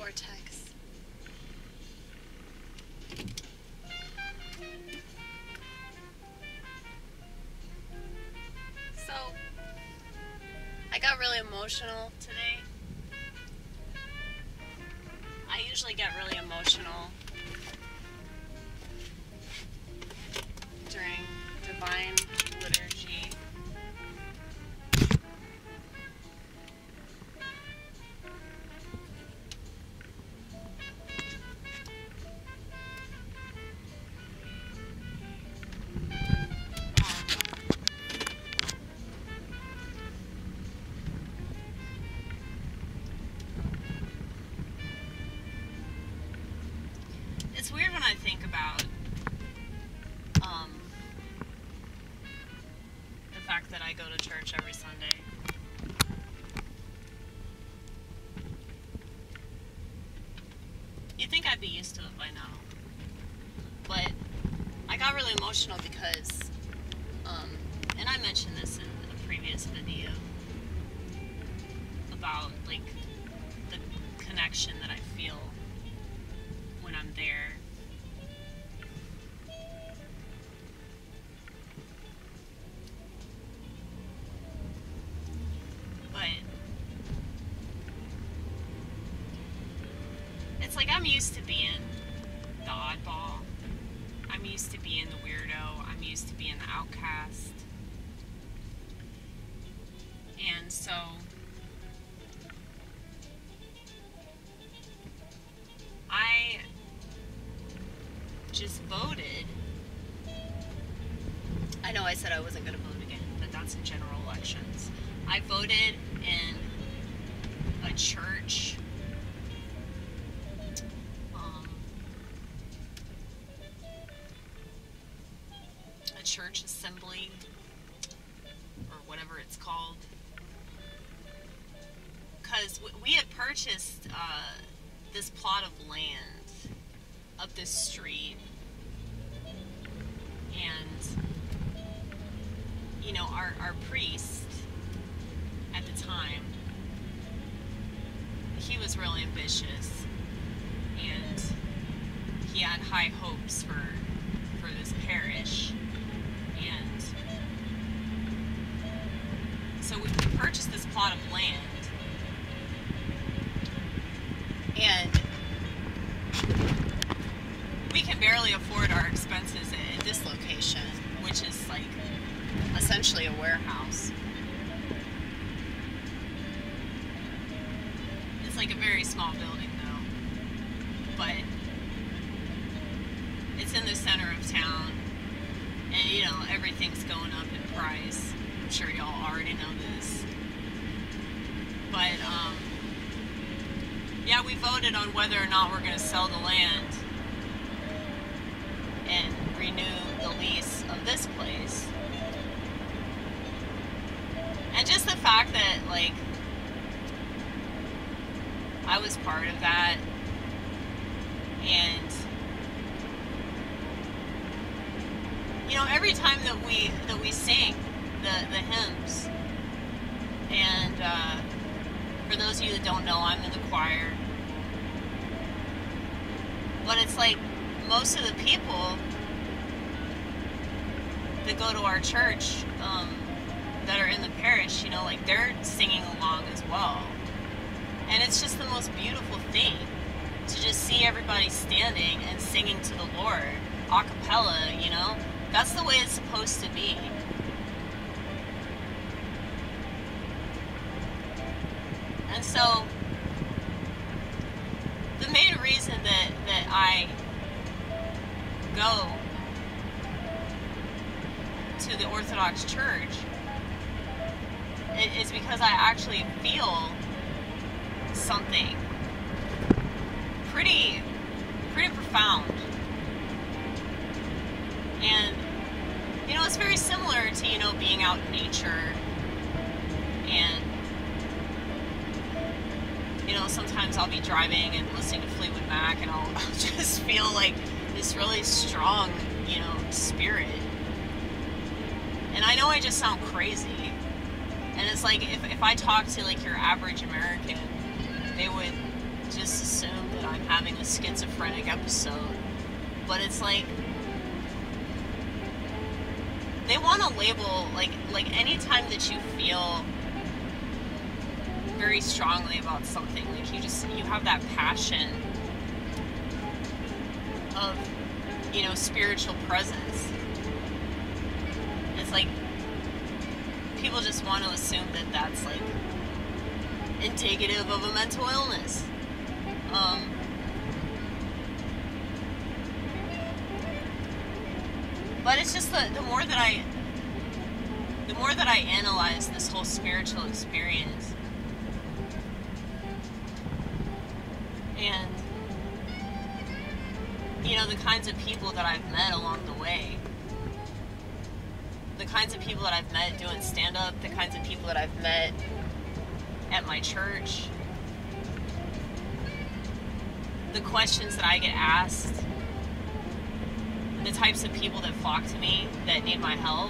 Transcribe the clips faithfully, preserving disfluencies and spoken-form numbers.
vortex. So, I got really emotional today. I usually get really emotional during Divine Liturgy. It's weird when I think about um, the fact that I go to church every Sunday. You'd think I'd be used to it by now. But I got really emotional because, um, and I mentioned this in a previous video, about like the connection that I feel when I'm there. But it's like I'm used to being the oddball. I'm used to being the weirdo. I'm used to being the outcast. And so I just voted. I know I said I wasn't going to vote again, but that's in general elections. I voted in a church, um, a church assembly, or whatever it's called, because we had purchased uh, this plot of land up this street, and you know, our, our priest at the time, he was really ambitious, and he had high hopes for for this parish, and so we purchased this plot of land, and we can barely afford our expenses at this location, which is like essentially a warehouse. It's like a very small building though, but it's in the center of town, and you know, everything's going up in price. I'm sure y'all already know this. But um, yeah, we voted on whether or not we're going to sell the land and renew the lease of this place. And just the fact that, like, I was part of that, and, you know, every time that we, that we sing the, the hymns, and, uh, for those of you that don't know, I'm in the choir, but it's like, most of the people that go to our church, um, that are in the parish, you know, like, they're singing along as well. And it's just the most beautiful thing to just see everybody standing and singing to the Lord, acapella, you know? That's the way it's supposed to be. And so, the main reason that, that I go to the Orthodox Church is because I actually feel something pretty, pretty profound. And, you know, it's very similar to, you know, being out in nature, and, you know, sometimes I'll be driving and listening to Fleetwood Mac, and I'll, I'll just feel like this really strong, you know, spirit. And I know I just sound crazy. And it's like, if, if I talk to, like, your average American, they would just assume that I'm having a schizophrenic episode. But it's like, they want to label, like, like anytime that you feel very strongly about something, like you just, you have that passion of, you know, spiritual presence. It's like, people just want to assume that that's, like, indicative of a mental illness. Um, but it's just the, the more that I, the more that I analyze this whole spiritual experience, and, you know, the kinds of people that I've met along the way, the kinds of people that I've met doing stand-up, the kinds of people that I've met at my church, the questions that I get asked, the types of people that flock to me that need my help,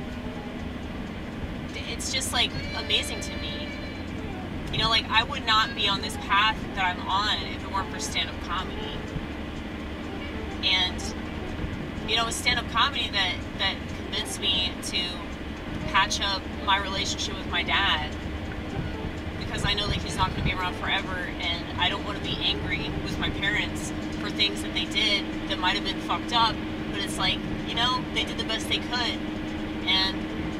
it's just, like, amazing to me. You know, like, I would not be on this path that I'm on if it weren't for stand-up comedy. And, you know, it was stand-up comedy that, that convinced me to patch up my relationship with my dad, because I know that he's not going to be around forever, and I don't want to be angry with my parents for things that they did that might have been fucked up, but it's like, you know, they did the best they could, and,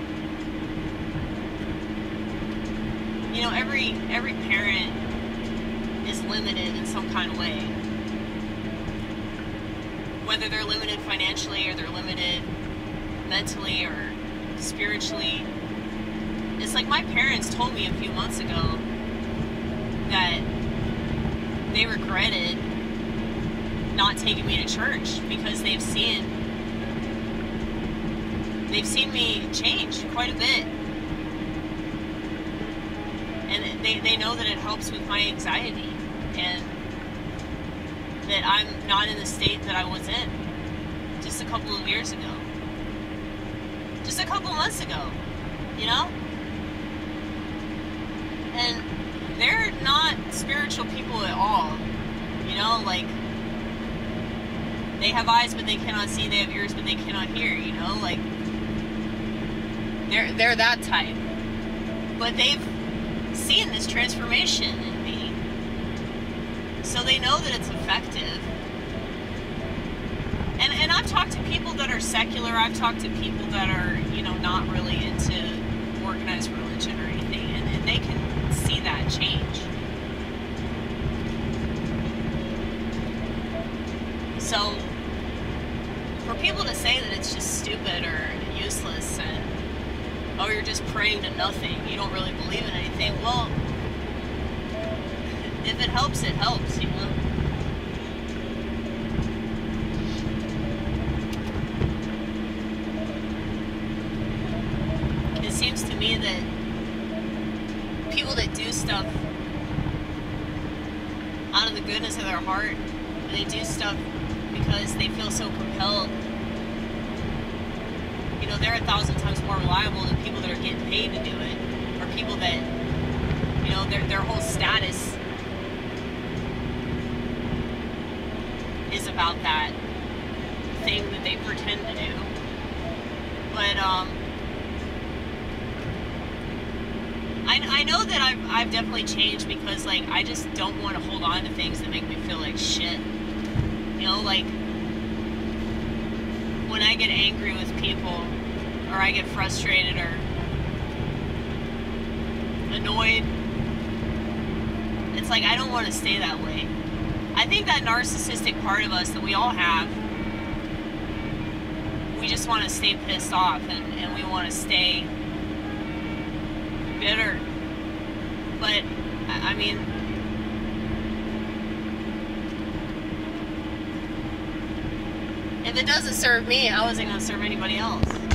you know, every, every parent is limited in some kind of way. Whether they're limited financially, or they're limited mentally, or spiritually. It's like, my parents told me a few months ago that they regretted not taking me to church because they've seen they've seen me change quite a bit, and they, they know that it helps with my anxiety, and that I'm not in the state that I was in just a couple of years ago, just a couple months ago, you know? And they're not spiritual people at all, you know, like, they have eyes but they cannot see, they have ears but they cannot hear, you know, like, they're, they're that type, but they've seen this transformation in me, so they know that it's effective. And, and I've talked to people that are secular, I've talked to people that are, you know, not really into organized religion or anything, and, and they can see that change. So, for people to say that it's just stupid or useless and, oh, you're just praying to nothing, you don't really believe in anything, well, if it helps, it helps, you know? It seems to me that people that do stuff out of the goodness of their heart, they do stuff because they feel so compelled, you know, they're a thousand times more reliable than people that are getting paid to do it, or people that, you know, their, their whole status is about that thing that they pretend to do. But, um, I, I know that I've, I've definitely changed because, like, I just don't want to hold on to things that make me feel like shit. You know, like, when I get angry with people, or I get frustrated or annoyed, it's like, I don't want to stay that way. I think that narcissistic part of us that we all have, we just want to stay pissed off, and, and we want to stay bitter. But, I mean, if it doesn't serve me, how is it going to serve anybody else?